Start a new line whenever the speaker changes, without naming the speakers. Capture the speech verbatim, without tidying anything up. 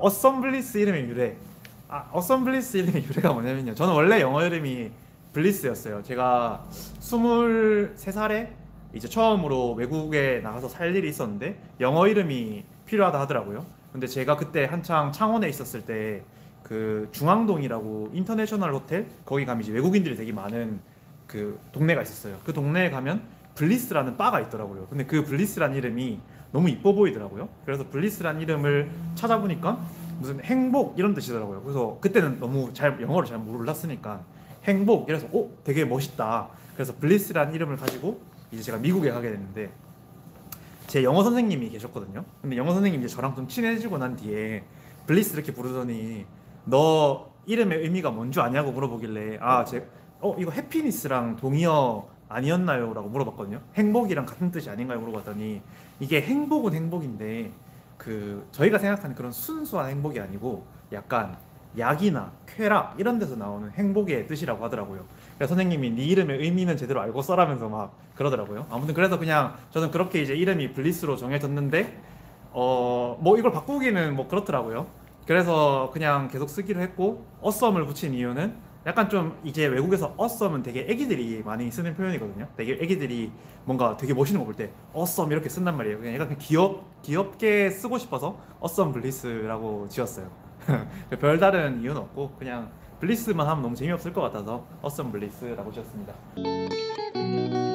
어썸 블리스 이름의 유래. 아, 어썸 블리스 이름의 유래가 뭐냐면요. 저는 원래 영어 이름이 블리스였어요. 제가 스물세 살에 이제 처음으로 외국에 나가서 살 일이 있었는데 영어 이름이 필요하다 하더라고요. 근데 제가 그때 한창 창원에 있었을 때 그 중앙동이라고 인터내셔널 호텔 거기 가면 이제 외국인들이 되게 많은 그 동네가 있었어요. 그 동네에 가면 블리스라는 바가 있더라고요. 근데 그 블리스라는 이름이 너무 이뻐 보이더라고요. 그래서 블리스라는 이름을 찾아보니까 무슨 행복 이런 뜻이더라고요. 그래서 그때는 너무 잘 영어를 잘 몰랐으니까 행복 이래서 오 되게 멋있다. 그래서 블리스라는 이름을 가지고 이제 제가 미국에 가게 됐는데 제 영어 선생님이 계셨거든요. 근데 영어 선생님이 이제 저랑 좀 친해지고 난 뒤에 블리스 이렇게 부르더니 너 이름의 의미가 뭔 줄 아냐고 물어보길래 아, 제, 어, 이거 해피니스랑 동의어 아니었나요? 라고 물어봤거든요. 행복이랑 같은 뜻이 아닌가요? 물어봤더니 이게 행복은 행복인데 그 저희가 생각하는 그런 순수한 행복이 아니고 약간 약이나 쾌락 이런 데서 나오는 행복의 뜻이라고 하더라고요. 그래서 선생님이 네 이름의 의미는 제대로 알고 써라면서 막 그러더라고요. 아무튼 그래서 그냥 저는 그렇게 이제 이름이 블리스로 정해졌는데 어 뭐 이걸 바꾸기는 뭐 그렇더라고요. 그래서 그냥 계속 쓰기로 했고 어썸을 붙인 이유는 약간 좀 이제 외국에서 어썸은 되게 애기들이 많이 쓰는 표현이거든요. 되게 애기들이 뭔가 되게 멋있는 거 볼 때 어썸 이렇게 쓴단 말이에요. 그냥 약간 귀엽 귀엽게 쓰고 싶어서 어썸 블리스라고 지었어요. 별다른 이유는 없고 그냥 블리스만 하면 너무 재미없을 것 같아서 어썸 블리스라고 지었습니다.